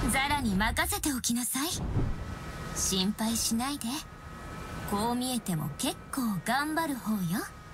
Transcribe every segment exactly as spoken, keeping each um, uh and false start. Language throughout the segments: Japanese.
ザラに任せておきなさい。心配しないで。こう見えても結構頑張る方よ。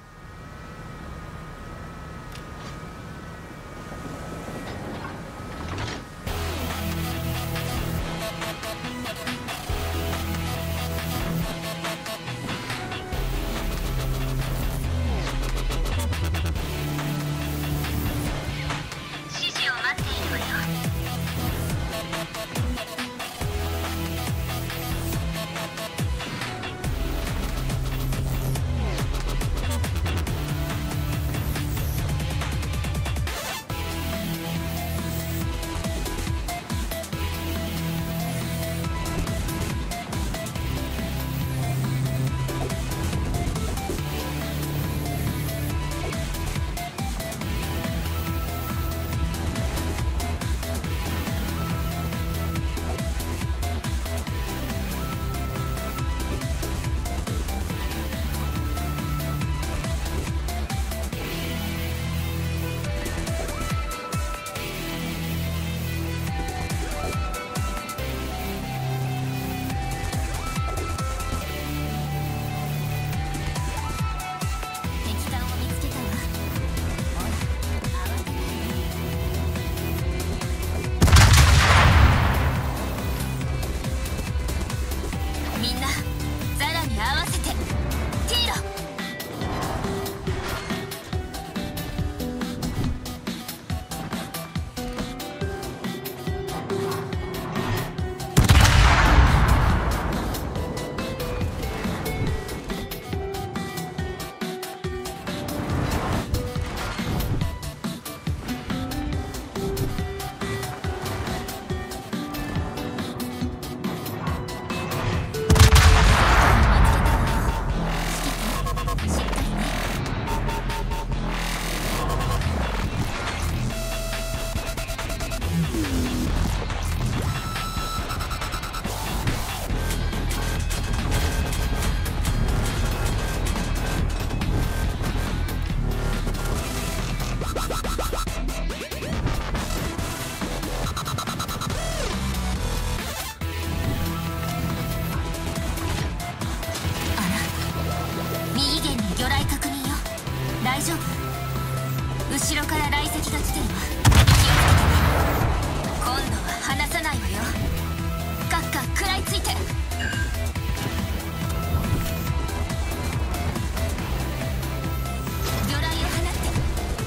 後ろから雷石が来てるわ。気をつけてね。今度は離さないわよ。カッカ食らいついて。魚雷を放って。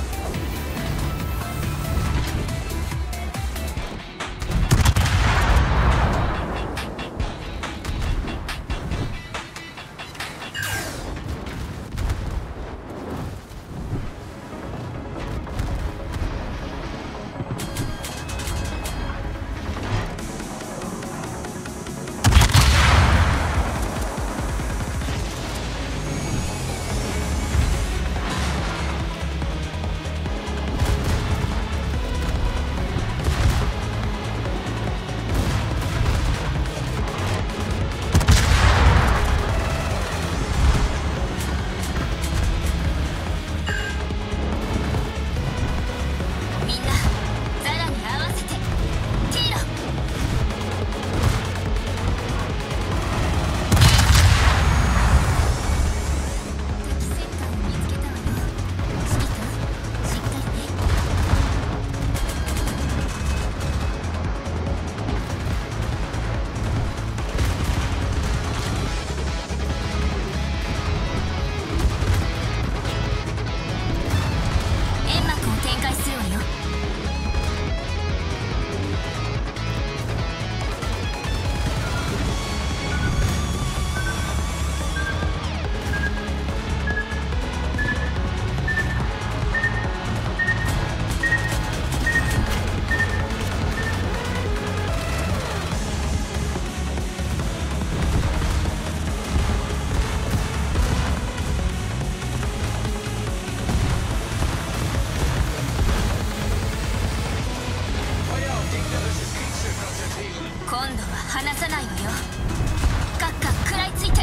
離さないわよ。カッカ食らいついて。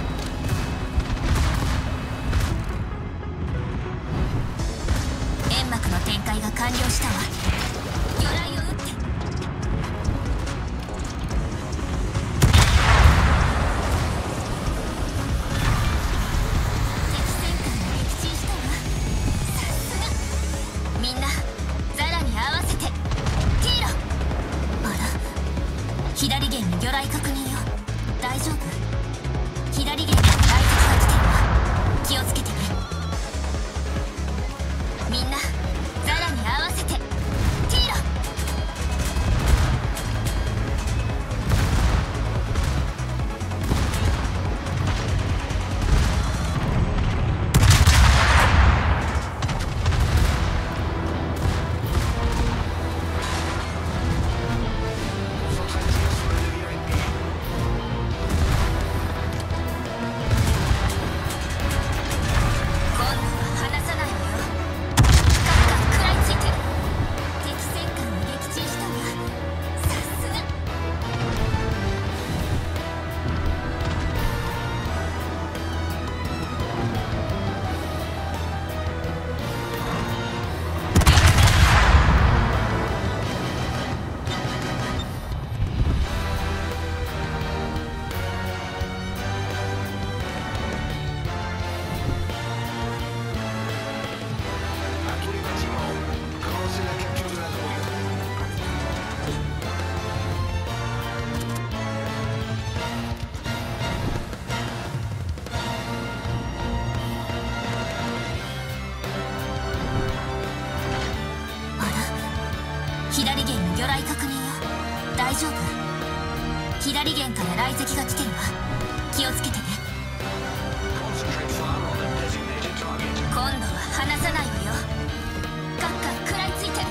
煙幕策の展開が完了したわ。魚雷を撃って。敵戦艦を撃沈したわ。さすが。みんなザラに合わせてティーロ。あら、左舷に魚雷確認よ。大丈夫？左舷から雷撃が来てるわ。気をつけてね。みんなザラに合わせてティーロ。左舷に魚雷確認よ。大丈夫？左舷から雷撃が来てるわ。気をつけてね。今度は離さないわよ。カッカー食らいついて。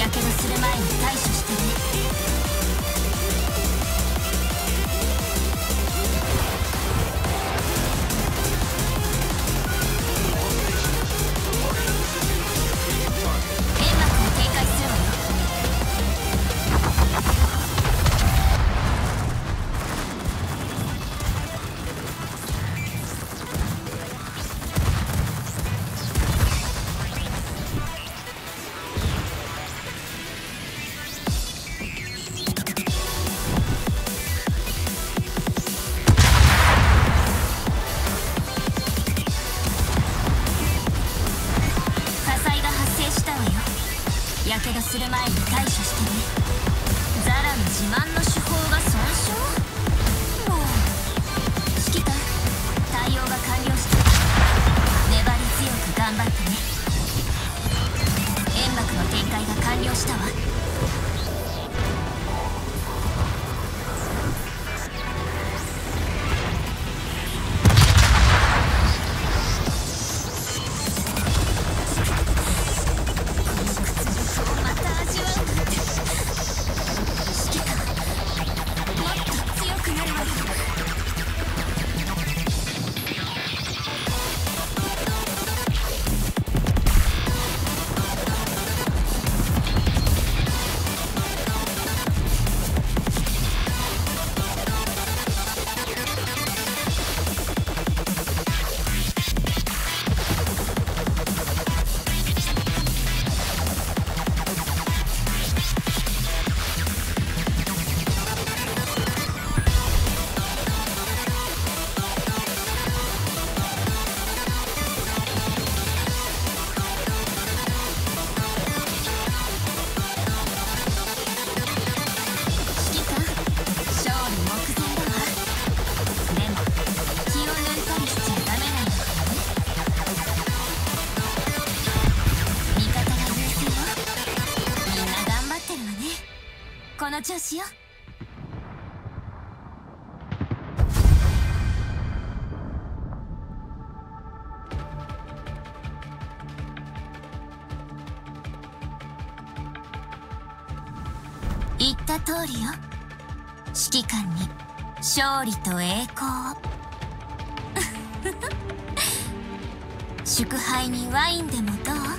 やけどする前に対処してね。やけどする前に対処してね。ザラの自慢の手法が損傷？もう指揮官、対応が完了した。粘り強く頑張ってね。煙幕の展開が完了したわ。この調子よ。言った通りよ。指揮官に勝利と栄光を。祝杯にワインでもどう？